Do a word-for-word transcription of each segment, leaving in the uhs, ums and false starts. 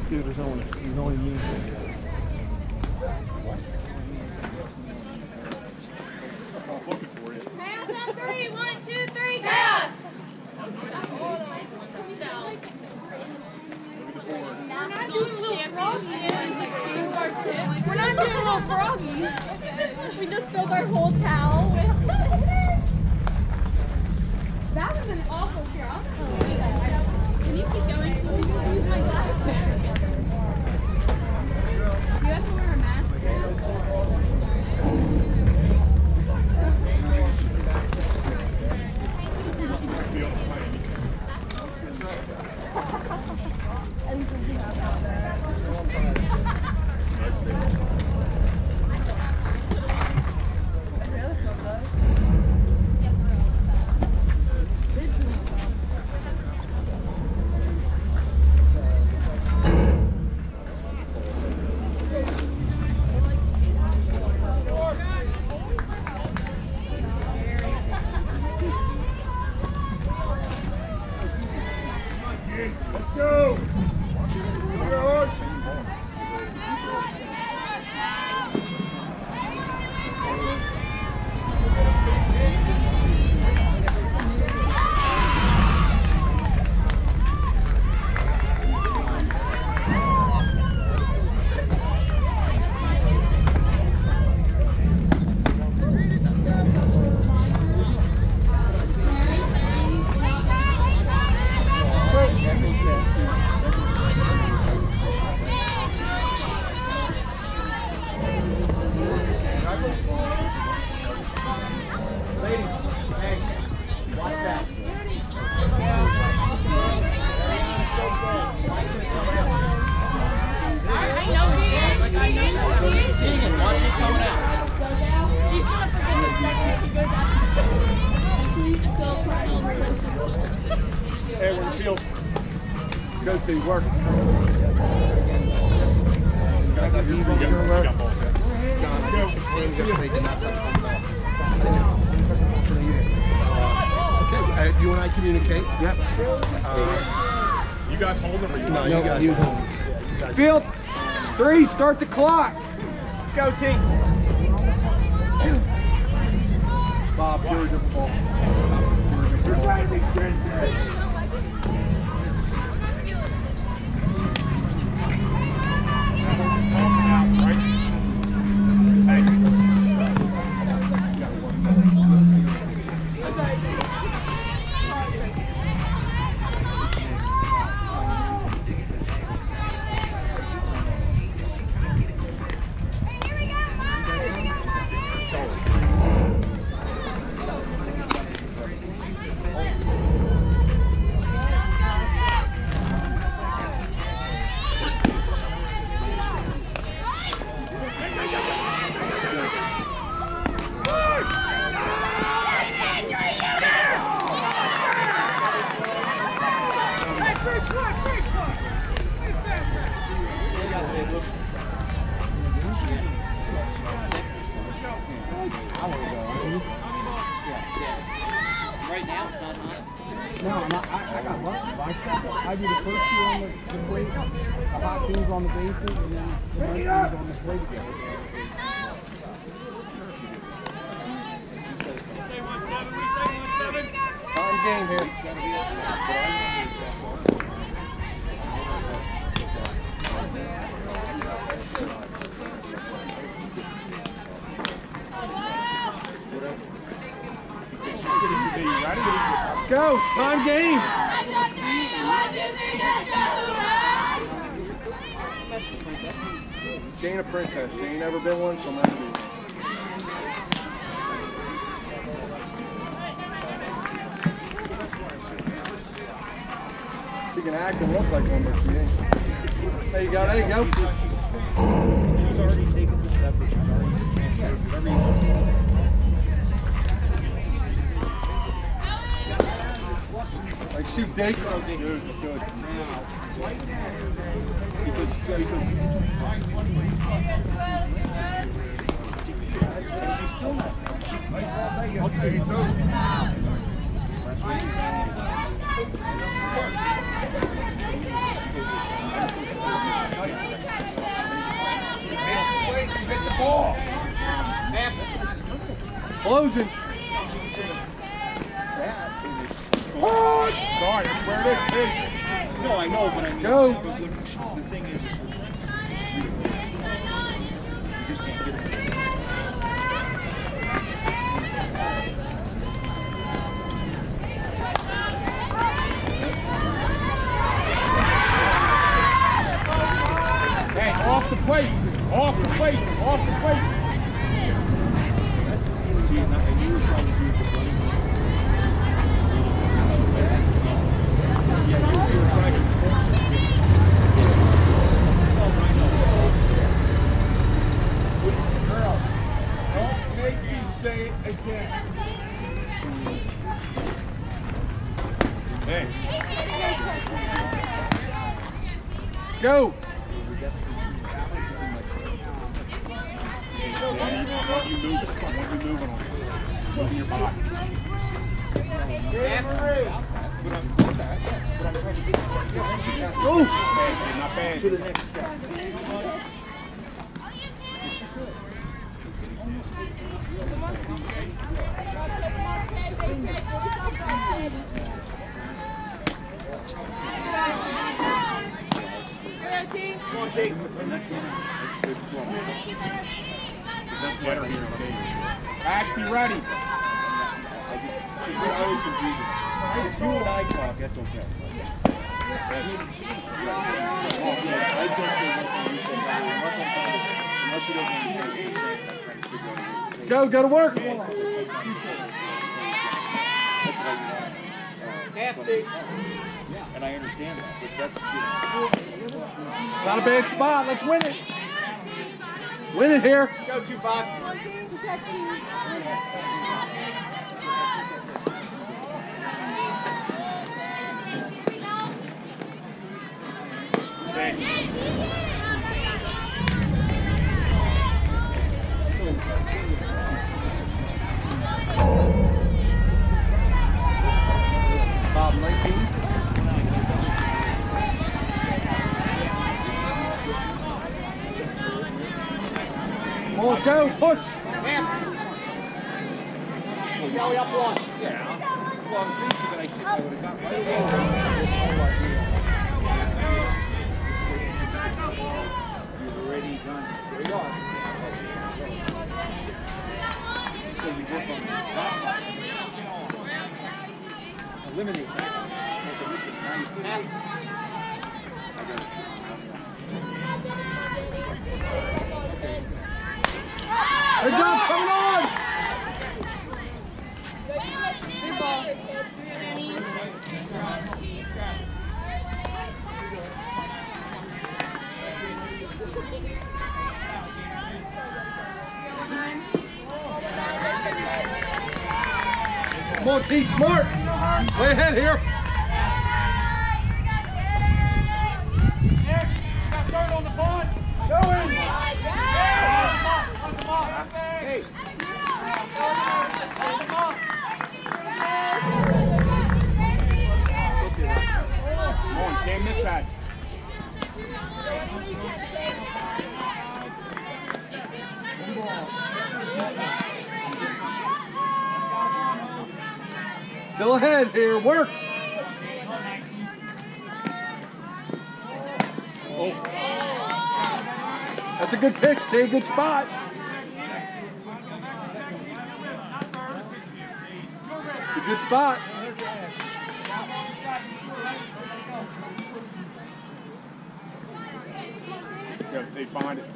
Dude, there's only, there's only me. Chaos on three. One, two, three. Chaos. We're not doing little froggies. We're not doing little froggies. We just filled our whole towel with. That was an awful cheer. I don't know. Can you keep going? Can you use my glasses? You have to wear a mask. Let's go! Hey, we're in the field. Let's go to work. Guys, have your ball. John, I did six games yesterday, did not touch one ball. Uh, okay, uh, you and I communicate. Yep. Uh, You guys hold them or you no, No, you guys. you hold. You guys. Field three, start the clock. Let's go, team. Bob, you're just ball. You're driving, Right now it's not hot. No, I'm not, I, I got lucky. I, I do the first two on the, the plate, the hot teams on the bases, and then the nice teams on the plate. Time game here. Let's go, it's time game. She ain't a princess. She ain't never been one, she'll never be. She can act and look like one, but she ain't. There you go, there you go. She's already taken the step, she's already transferred every. Like shoot Dake. Okay, good, good. Because, because She's still not. I'll tell you too. Last week. Closing. She gets in the that and it's Start. That's where it is, Pete. no, I know, but I mean, Go. but what, the thing is, is you just can't get it. Hey, off the plate. Off the plate. Off the plate. See, and, I, and you were trying to do the bloody one. Yeah, you, you were trying to force it. Oh, I know. Girls, don't make me say it again. Hey. Let's go. Once you move, once you move on, move your body. But I'm not that. But I'm trying to get Go. Not bad. to the next step. Come on, Jake. And that's good. That's better here. Ash, be ready. I just, you're always confusing. If you and I talk, that's okay. Yeah, I can't say one thing you say another unless I'm trying to, unless she doesn't understand what you're saying. I'm trying to figure out what you're saying. Go. Go to work. That's why you know. And I understand that, but that's, you know. It's not a bad spot. Let's win it. Win it here. Go, two five. Bob Lincoln's. Come on, let's go. Push. Kelly up one. Yeah. Well, I'm saying that I said I would have got You've already done. There you are. So you work on that. Eliminate that. Take the risk of now you put it. I got to shoot. Good job, coming on! Come on, T, smart! Way ahead here! Third on the board. Going! Hey. Come on, can't miss that. Still ahead here, work! Oh. That's a good pitch, T, good spot. It's a good spot. Go, they find it.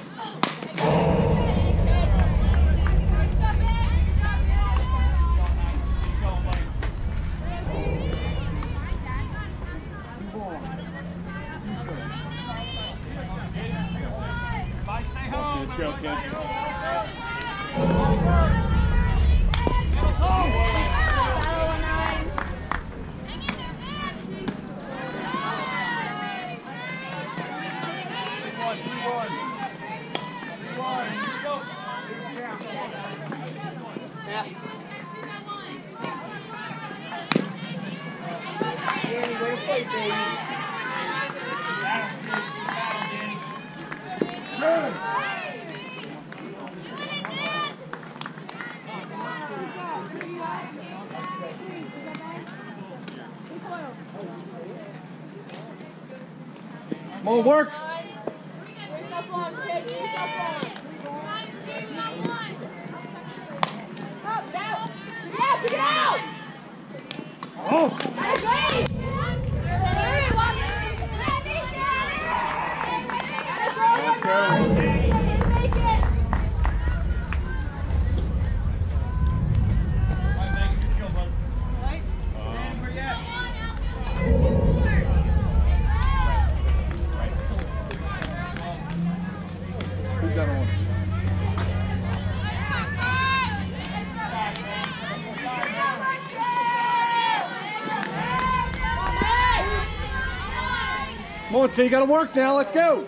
Let's go, kid. Come on, work. Race up on, kids. Race up on. Up, down. Take it out, take it out. Oh. That's great. Hurry, walk. Let's go. Make it. Who's that on? Come on, T, you gotta work now. Let's go.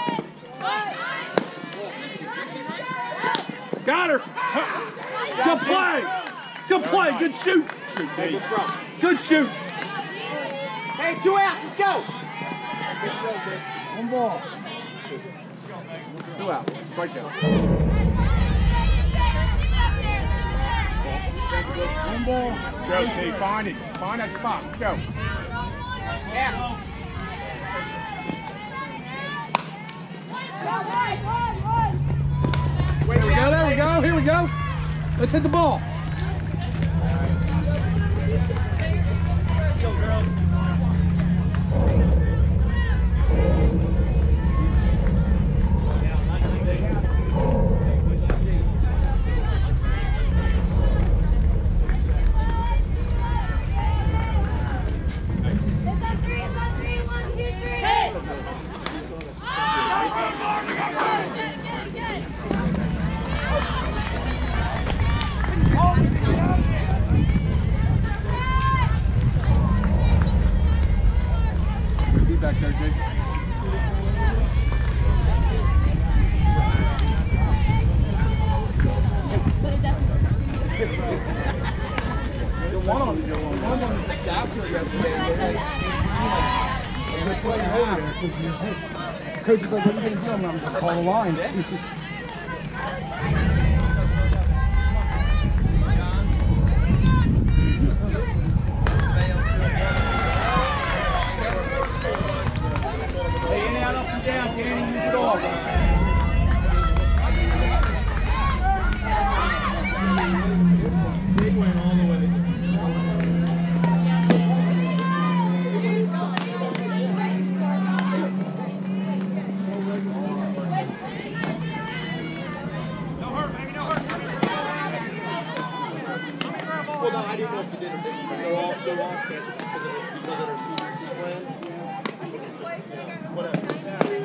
Got her. Good play. Good play. Good shoot. Good shoot. Hey, two outs. Let's go. One ball. Two out. Strike down. One ball. Go, T. Find it. Find that spot. Let's go. Yeah. There we go. There we go. Here we go. Let's hit the ball. Back there, Jake. One on one on the doctor yesterday. They put him over there because coach is like, "What are you going to do?" I'm going to call the line. Hey, in and out, up and down. Danny, use it all. Big win all the way. Well, no, I didn't know if you did or didn't. But they're all, they're all canceled because of, the- because of their C D C plan. Whatever.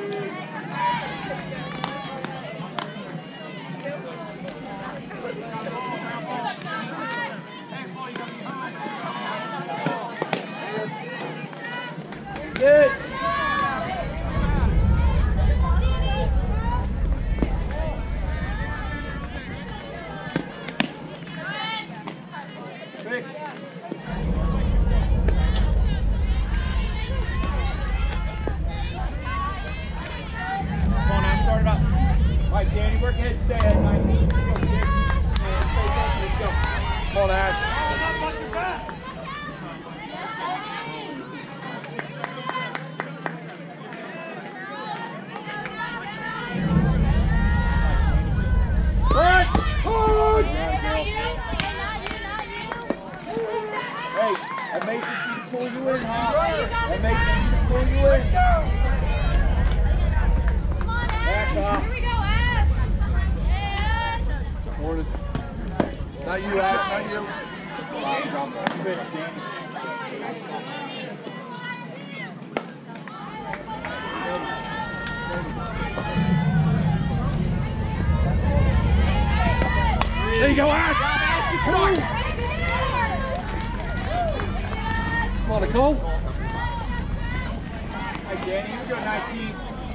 Good. Come on now, start it up. All right, Danny, work ahead, stay ahead, nineteen. Go, kid. And stay focused, let's go. Come on, Ash. Right. Hold. Hey, that makes us need to pull you in, huh? That makes us need to pull you in. Back up. Here we go, Ash. Support it. Not you, Ash, not you. Drop, drop that. Bitch, Danny. There you go, Ash. Come on. Come on, Nicole. Hey, Danny, you go nineteen.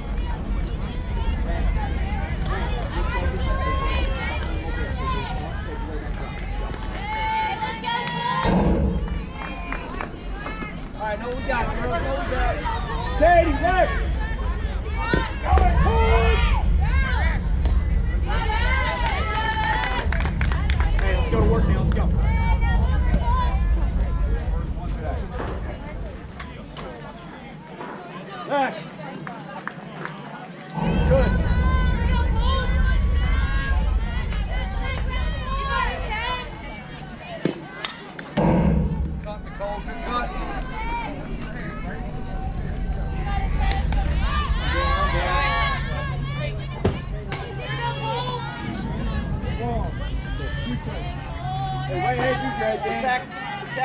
All right, know what we got, girl. Know what we got. Katie, work. Hey, let's go to work now. Let's go. Back.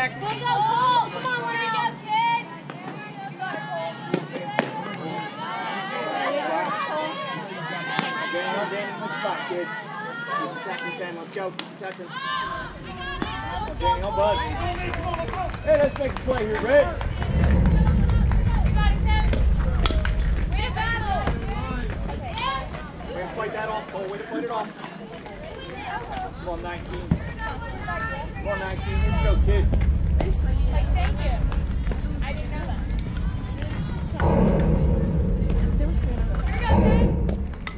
back. Go, go, Cole. Come on, let her go, kid. You got it, Cole. Danny, on Danny, what's the spot, kid? Keep protecting, Sam. Let's go. Keep protecting. Danny, on Bud. Hey, let's make a play here, Red. You got it, Sam. Way to battle. Way to fight that off, Cole. Way to fight it off. Come on, nineteen. Come on, nineteen. Here we go, kid. Like, thank you. I didn't know that. Here we go,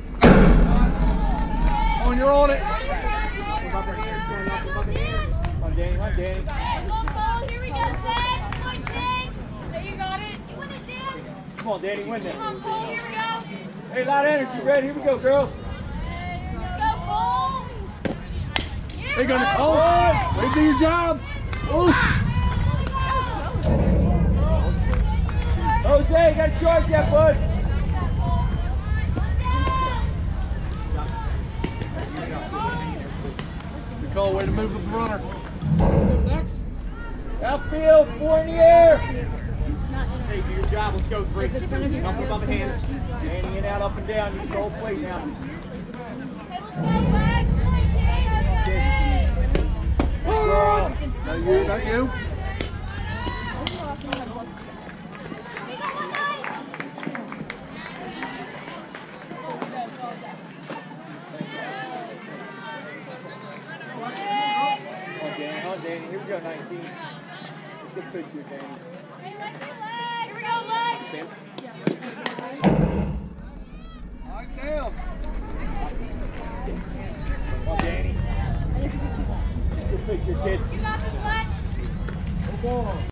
kid. On, you're on it. Above their hands, going up above the hands. Come on, Danny, on Danny. Go, go. Here we go, Ted. Come on, Ted. There, you got it. You win it, Dan. Come on, Danny, win this. Come on, Cole. Here we go. Hey, a lot of energy, Red. Here we go, girls. Let's go, Cole. They're going to call it. They do your job. Ooh. Jose, you got to charge that, bud. Nicole, way to move the runner. Next. Outfield, four in the air. Hey, do your job. Let's go. Three. Up above the hands. Danny in, out, up and down. You control plate now. Hey, let's go, Lex. Girl. Not you, not you. On Danny, on Danny. Here we go, nineteen. Let's get a picture, Danny. Here we go, Lex. Sam. Eyes down. On Danny. Get a picture, kid. You got this, Lex. Go on.